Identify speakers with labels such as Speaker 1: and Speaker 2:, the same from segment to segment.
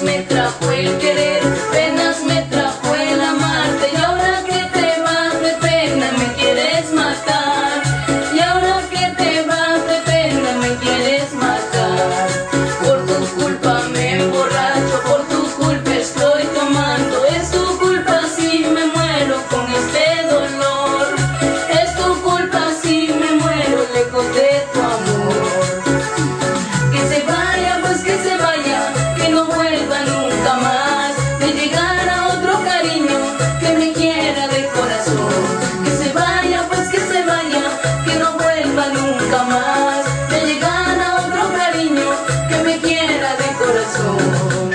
Speaker 1: me trajo el querer, penas me trajo el amarte. Y ahora que te vas de pena me quieres matar. Y ahora que te vas de pena me quieres matar. Por tu culpa me emborracho, por tu culpa estoy tomando. Es tu culpa si me muero con este dolor. Es tu culpa si me muero lejos de tu amor. Que se vaya, pues que se vaya, que no vuelva nunca más. De llegar a otro cariño que me quiera de corazón. Que se vaya, pues que se vaya, que no vuelva nunca más. De llegar a otro cariño que me quiera de corazón.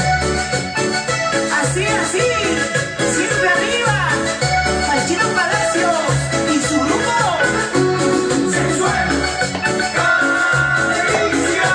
Speaker 2: Así, siempre arriba, Machino Palacios y su grupo Sensual Caricia.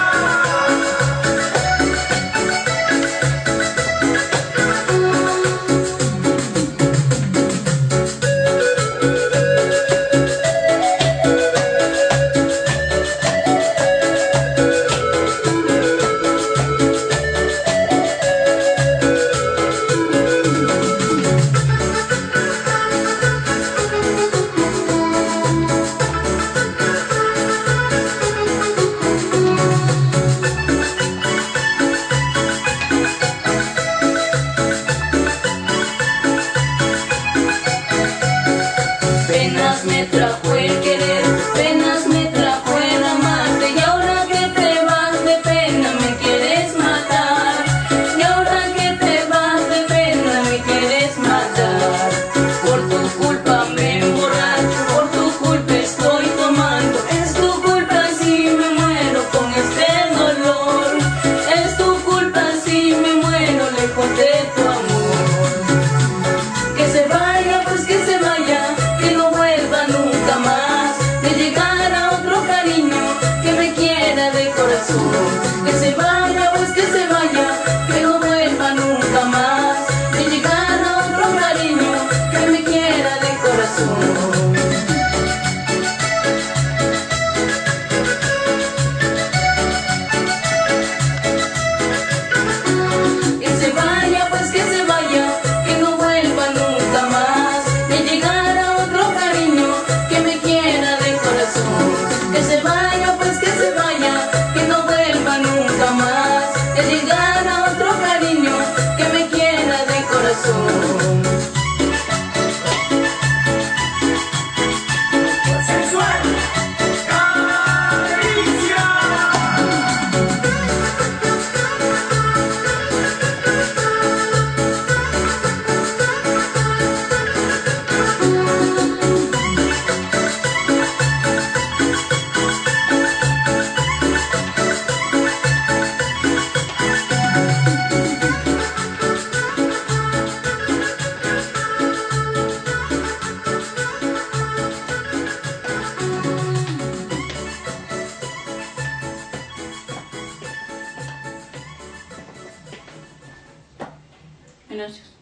Speaker 1: Penas me trajo el querer, penas me trajo el amarte. Y ahora que te vas de pena me quieres matar. Y ahora que te vas de pena me quieres matar. Por tu culpa me emborracho, por tu culpa estoy tomando. Es tu culpa si me muero con este dolor. Es tu culpa si me muero lejos de tu amor. Que se vaya, pues que se vaya, que no vuelva nunca más. De llegar a otro cariño que me quiera de corazón. Que se vaya, pues que se vaya, que no vuelva nunca más. De llegar a otro cariño que me quiera de corazón. Que se vaya, pues que se vaya, que no vuelva nunca más. De llegar a otro cariño que me quiera de corazón. Que se vaya, pues que se vaya, que no vuelva nunca más. De llegar a otro cariño que me quiera de corazón.
Speaker 2: Sensual Caricia.
Speaker 1: Gracias.